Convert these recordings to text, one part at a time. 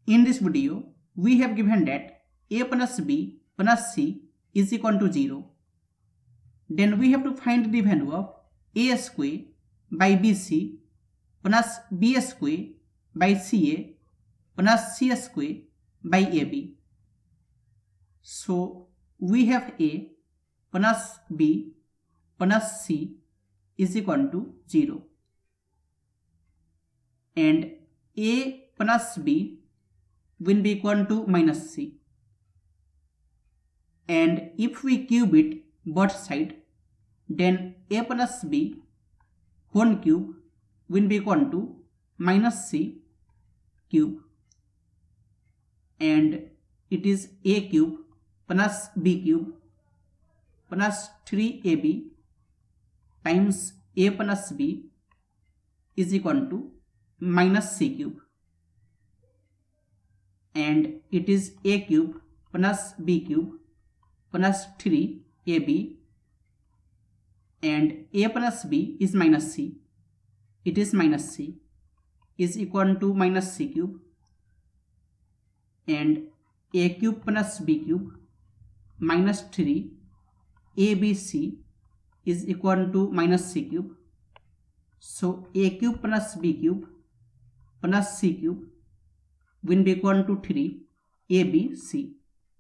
In this video, we have given that a plus b plus c is equal to 0. Then we have to find the value of a square by bc plus b square by ca plus c square by ab. So we have a plus b plus c is equal to 0. And a plus b will be equal to minus c. And if we cube it both sides, then a plus b whole cube will be equal to minus c cube. And it is a cube plus b cube plus 3ab times a plus b is equal to minus c cube. And it is a cube plus b cube plus 3ab, and a plus b is minus c. It is minus c is equal to minus c cube, and a cube plus b cube minus 3 abc is equal to minus c cube. So a cube plus b cube plus c cube will be equal to 3 abc.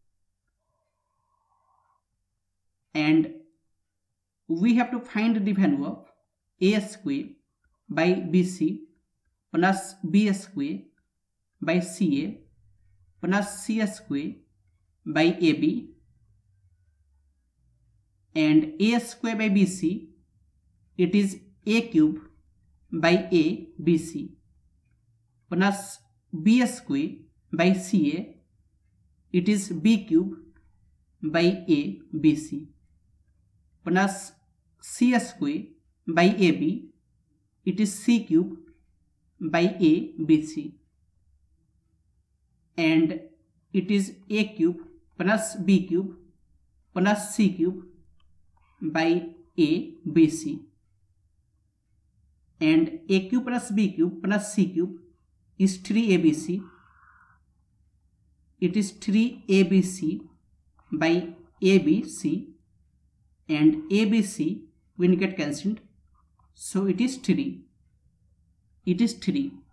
And we have to find the value of a square by bc plus b square by ca plus c square by ab. And a square by bc, it is a cube by a bc plus b square by ca, it is b cube by a bc plus c square by ab, it is c cube by a bc, and it is a cube plus b cube plus c cube by a bc, and a cube plus b cube plus c cube is 3abc, it is 3abc by abc, and abc will get cancelled, so it is 3. It is 3.